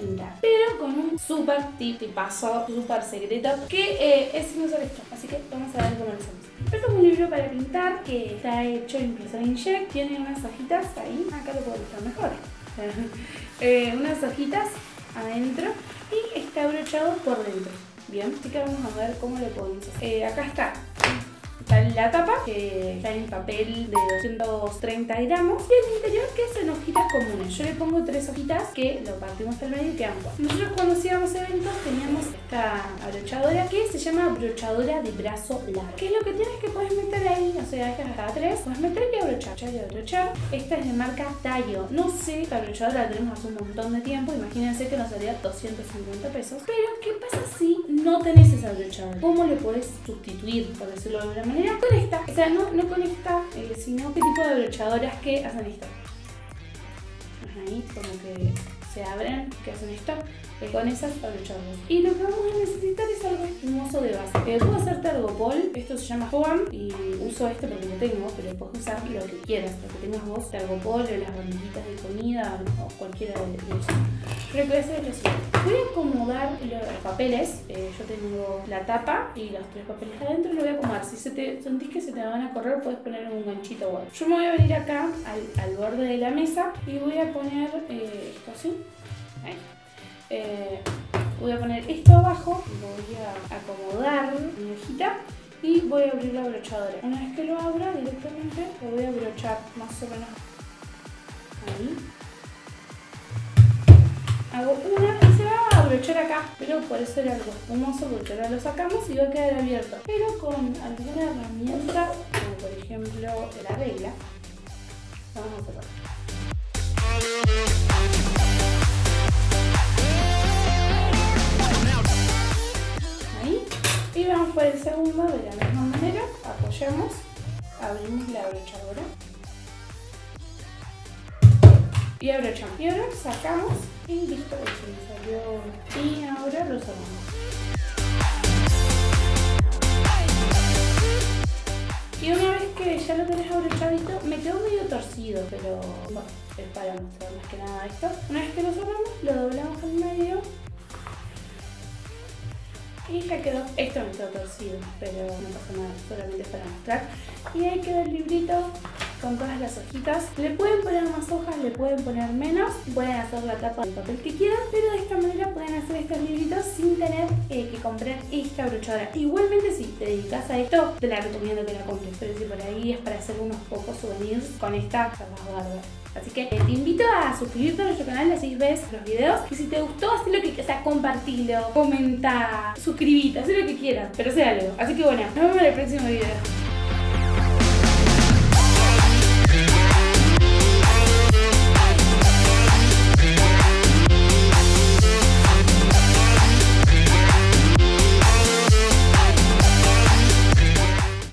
pintar, pero con un súper tipazo, súper secreto, que es sin usar esto. Así que vamos a ver cómo lo hacemos. Este es un libro para pintar que está hecho en impresora inkjet. Tiene unas hojitas ahí. Acá lo puedo mostrar mejor. Unas hojitas adentro y está abrochado por dentro. Bien, así que vamos a ver cómo lo podemos hacer. Acá está la tapa, que está en papel de 230 gramos, y el interior, que es en hojitas comunes. Yo le pongo 3 hojitas que lo partimos al medio y quedan 4. Nosotros cuando hacíamos eventos teníamos esta abrochadora que se llama abrochadora de brazo largo. ¿Qué es lo que tienes? Que puedes meter ahí, o sea, hasta 3, puedes meter y abrochar. Esta es de marca Tayo. No sé, esta abrochadora la tenemos hace un montón de tiempo, imagínense que nos salía 250 pesos. Pero, ¿qué pasa si no tenés esa abrochadora? ¿Cómo le podés sustituir, por decirlo de alguna manera? Con esta, o sea, no con esta, sino qué tipo de abrochadoras que hacen esto. Ahí como que se abren, que hacen esto, con esas abrochadoras. Y lo que vamos a necesitar es algo espumoso de base. Puedo hacer Tergopol, esto se llama Foam, y uso este porque lo tengo, pero puedes usar lo que quieras, lo que tengas vos, Tergopol o las bandejitas de comida o cualquiera de eso. Lo que voy a hacer es lo siguiente. Voy a acomodar los papeles. Yo tengo la tapa y los 3 papeles adentro, y lo voy a acomodar. Si sentís que se te van a correr, puedes poner un ganchito o algo. Yo me voy a venir acá al borde de la mesa y voy a poner esto así. Ahí. Voy a poner esto abajo, voy a acomodar mi hojita y voy a abrir la abrochadora. Una vez que lo abra directamente, lo voy a abrochar más o menos ahí. Hago una y se va a abrochar acá, pero por eso era algo espumoso, porque ahora lo sacamos y va a quedar abierto. Pero con alguna herramienta, como por ejemplo la regla, vamos a cerrar. Ahí. Y vamos por el segundo de la misma manera. Apoyamos, abrimos la abrochadora y abrochamos. Y ahora sacamos y listo, se me salió. Y ahora lo cerramos. Y una vez que ya lo tenés abrochadito, me quedó medio torcido, pero bueno, es para mostrar más que nada esto. Una vez que lo cerramos, lo doblamos al medio y ya quedó. Esto me quedó torcido, pero no pasa nada, solamente es para mostrar. Y ahí queda el librito con todas las hojitas. Le pueden poner más hojas, le pueden poner menos, pueden hacer la tapa del papel que quieran, pero de esta manera pueden hacer estos libritos sin tener que comprar esta abrochadora. Igualmente, si te dedicas a esto, te la recomiendo que la compres, pero si por ahí es para hacer unos pocos souvenirs, con esta se vas a dar. Así que te invito a suscribirte a nuestro canal, así ves los videos. Y si te gustó, haz lo que quieras, o sea, compartilo, comenta, suscribite, haz lo que quieras, pero sé algo. Así que bueno, nos vemos en el próximo video.